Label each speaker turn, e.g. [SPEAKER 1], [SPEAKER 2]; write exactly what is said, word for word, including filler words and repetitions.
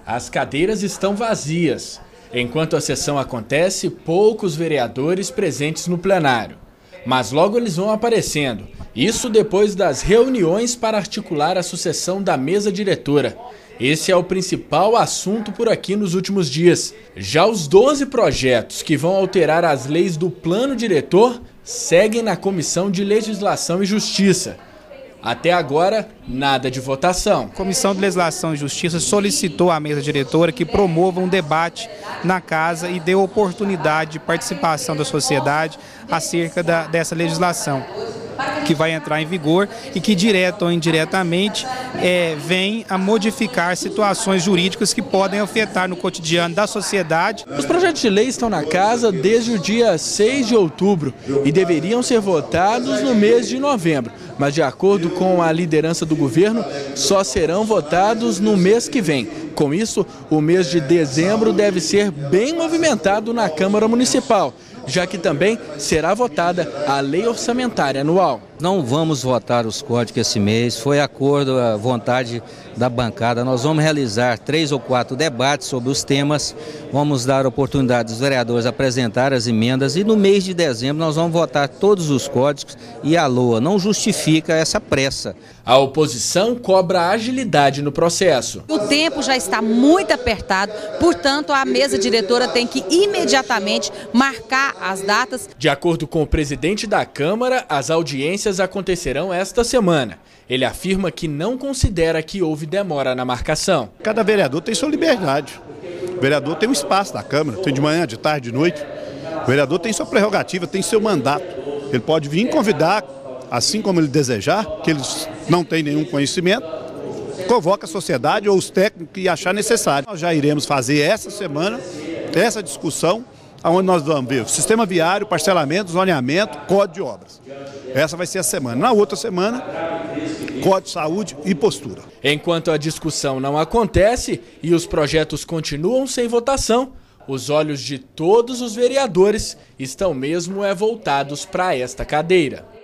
[SPEAKER 1] As cadeiras estão vazias. Enquanto a sessão acontece, poucos vereadores presentes no plenário. Mas logo eles vão aparecendo. Isso depois das reuniões para articular a sucessão da mesa diretora. Esse é o principal assunto por aqui nos últimos dias. Já os doze projetos que vão alterar as leis do plano diretor seguem na Comissão de Legislação e Justiça. Até agora, nada de votação.
[SPEAKER 2] A Comissão de Legislação e Justiça solicitou à mesa diretora que promova um debate na casa e dê oportunidade de participação da sociedade acerca da, dessa legislação, que vai entrar em vigor e que, direto ou indiretamente, é, vem a modificar situações jurídicas que podem afetar no cotidiano da sociedade.
[SPEAKER 1] Os projetos de lei estão na casa desde o dia seis de outubro e deveriam ser votados no mês de novembro. Mas, de acordo com a liderança do governo, só serão votados no mês que vem. Com isso, o mês de dezembro deve ser bem movimentado na Câmara Municipal, já que também será votada a lei orçamentária anual.
[SPEAKER 3] Não vamos votar os códigos esse mês, foi acordo, a vontade da bancada. Nós vamos realizar três ou quatro debates sobre os temas, vamos dar oportunidade dos vereadores apresentar as emendas e no mês de dezembro nós vamos votar todos os códigos e a L O A não justifica essa pressa.
[SPEAKER 1] A oposição cobra agilidade no processo.
[SPEAKER 4] O tempo já está muito apertado, portanto a mesa diretora tem que imediatamente marcar as datas.
[SPEAKER 1] De acordo com o presidente da Câmara, as audiências acontecerão esta semana. Ele afirma que não considera que houve demora na marcação.
[SPEAKER 5] Cada vereador tem sua liberdade. O vereador tem um espaço na Câmara, tem de manhã, de tarde, de noite. O vereador tem sua prerrogativa, tem seu mandato. Ele pode vir convidar, assim como ele desejar, que eles não têm nenhum conhecimento, convoca a sociedade ou os técnicos que achar necessário. Nós já iremos fazer essa semana, essa discussão, onde nós vamos ver o sistema viário, parcelamento, zoneamento, código de obras. Essa vai ser a semana. Na outra semana, código de saúde e postura.
[SPEAKER 1] Enquanto a discussão não acontece e os projetos continuam sem votação, os olhos de todos os vereadores estão mesmo é voltados para esta cadeira.